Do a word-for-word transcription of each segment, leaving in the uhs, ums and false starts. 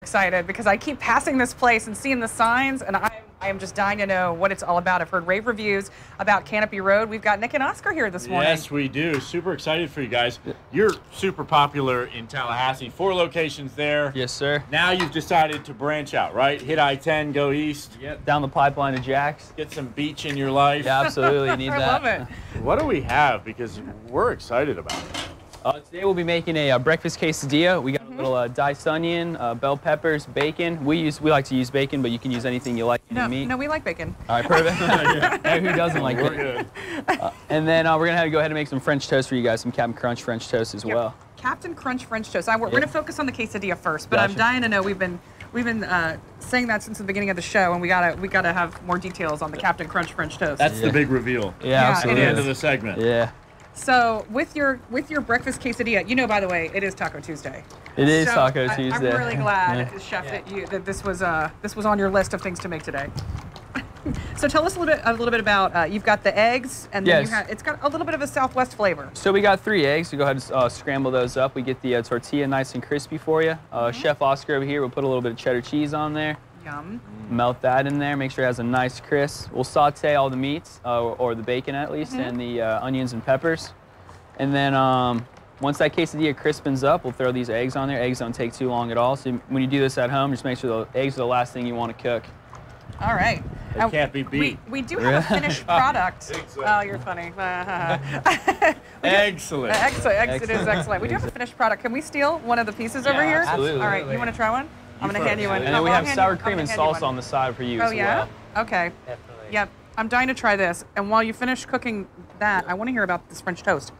excited because I keep passing this place and seeing the signs, and I'm, I am just dying to know what it's all about. I've heard rave reviews about Canopy Road. We've got Nick and Oscar here this morning. Yes, we do. Super excited for you guys. You're super popular in Tallahassee. Four locations there. Yes, sir. Now you've decided to branch out, right? Hit I ten, go east. Yep. Down the pipeline to Jax. Get some beach in your life. Yeah, absolutely. You need I that. love it. What do we have? Because we're excited about it. Uh, today we'll be making a uh, breakfast quesadilla. We got mm-hmm. a little uh, diced onion, uh, bell peppers, bacon. We use we like to use bacon, but you can use anything you like. No, meat. no, we like bacon. All right, perfect. Yeah, who doesn't like we're bacon? Good. Uh, and then uh, we're gonna have to go ahead and make some French toast for you guys, some Captain Crunch French toast as Yep. well. Captain Crunch French toast. I, we're yep. going to focus on the quesadilla first, but Gotcha. I'm dying to know. We've been we've been uh, saying that since the beginning of the show, and we gotta we gotta have more details on the Captain Crunch French toast. That's yeah. the big reveal. Yeah, Yeah, absolutely. it At the end of the segment. Yeah. So with your with your breakfast quesadilla, you know, by the way, it is Taco Tuesday. It is so Taco I, Tuesday. I'm really glad, Yeah. Chef, Yeah. that you that this was uh this was on your list of things to make today. So tell us a little bit a little bit about uh, you've got the eggs, and then Yes. you have it's got a little bit of a Southwest flavor. So we got three eggs. We go ahead and uh, scramble those up. We get the uh, tortilla nice and crispy for you. Uh, Mm-hmm. Chef Oscar over here will put a little bit of cheddar cheese on there. Yum. Melt that in there. Make sure it has a nice crisp. We'll saute all the meats, uh, or, or the bacon at least, Mm-hmm. and the uh, onions and peppers. And then um, once that quesadilla crispens up, we'll throw these eggs on there. Eggs don't take too long at all. So when you do this at home, just make sure the eggs are the last thing you want to cook. All right. It Uh, can't be beat. We, we do have a finished product. Excellent. Oh, you're funny. Excellent. Excellent. Ex- It is Excellent. excellent. We do have a finished product. Can we steal one of the pieces over here? absolutely. All right. You want to try one? I'm You going to hand you one. first. And then we I'll have hand sour you- cream I'm and gonna hand you salsa one. on the side for you Oh, as yeah? well. Okay. Definitely. Yep. I'm dying to try this. And while you finish cooking that, I want to hear about this French toast.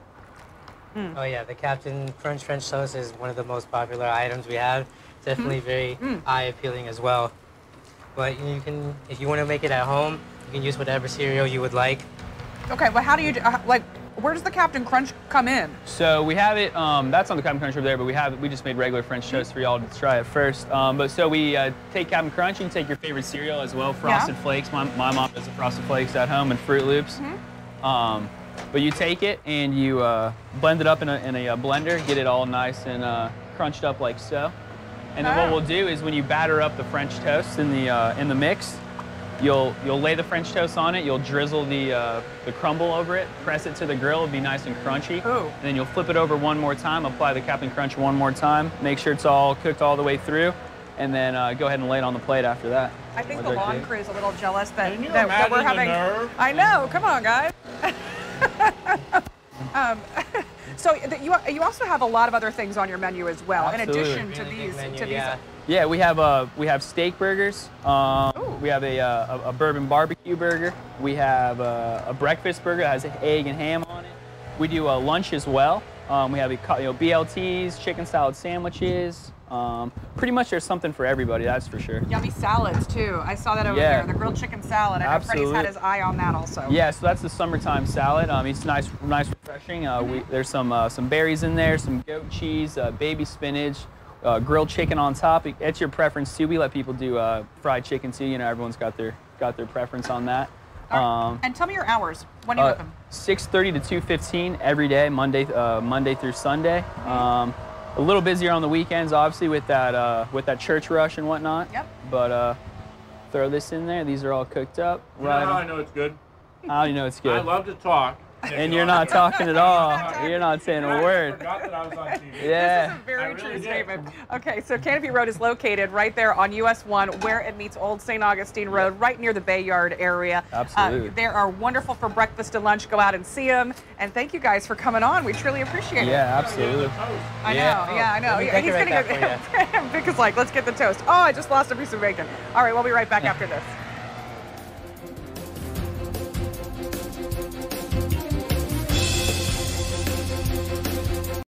Oh yeah, the Captain Crunch French toast is one of the most popular items we have. Definitely very eye appealing as well. But you can, if you want to make it at home, you can use whatever cereal you would like. Okay, well, how do you, do, uh, like, where does the Captain Crunch come in? So we have it. Um, that's on the Captain Crunch over there, but we have we just made regular French toast for y'all to try it first. Um, but so we uh, take Captain Crunch. You can take your favorite cereal as well. Frosted Yeah. Flakes. My, my mom does the Frosted Flakes at home, and Fruit Loops. Mm-hmm. Um, but you take it and you uh, blend it up in a, in a uh, blender, get it all nice and uh, crunched up like so. And then Oh. what we'll do is when you batter up the French toast in the uh, in the mix, you'll you'll lay the French toast on it. You'll drizzle the uh, the crumble over it, press it to the grill. It'll be nice and crunchy. Ooh. And then you'll flip it over one more time. Apply the Captain Crunch one more time. Make sure it's all cooked all the way through, and then uh, go ahead and lay it on the plate after that. I think Would the that lawn do? crew is a little jealous that, Can you that, that we're imagine the having. nerve? I know. Come on, guys. um, so th- you you also have a lot of other things on your menu as well, Absolutely. in addition to Really big these menu, to these. yeah. Yeah, we have uh, we have steak burgers. Um, Ooh. we have a, uh, a, a bourbon barbecue burger. We have uh, a breakfast burger that has egg and ham on it. We do a lunch as well. Um, we have a, co- you know, B L Ts, chicken salad sandwiches. Um, pretty much there's something for everybody, that's for sure. Yummy salads too. I saw that over Yeah. there. The grilled chicken salad. I know Freddie's had Absolutely. his eye on that also. Yeah, so that's the summertime salad. Um, it's nice, nice, refreshing. Uh, we, there's some uh, some berries in there, some goat cheese, uh, baby spinach, uh, grilled chicken on top. It's your preference too. We let people do uh, fried chicken too. You know, everyone's got their got their preference on that. All right. Um, And tell me your hours. When do you uh, open? six thirty to two fifteen every day, Monday uh, Monday through Sunday. Um, a little busier on the weekends, obviously, with that uh, with that church rush and whatnot. Yep. But uh, throw this in there. These are all cooked up. You know Right. how I on- know it's good? How do you know it's good? I love to talk. And you're not talking at all. talking. You're not saying I a word. forgot that I was on T V. Yeah. This is a very I really true did. statement. Okay, so Canopy Road is located right there on U S one, where it meets Old Saint Augustine Road, right near the Bay Yard area. Absolutely. Uh, they are wonderful for breakfast and lunch. Go out and see them. And thank you guys for coming on. We truly appreciate it. Yeah, absolutely. I know. Yeah. Yeah, I know. Let me Yeah, he's decorate getting that a Vic is like, let's get the toast. Oh, I just lost a piece of bacon. All right, we'll be right back after this.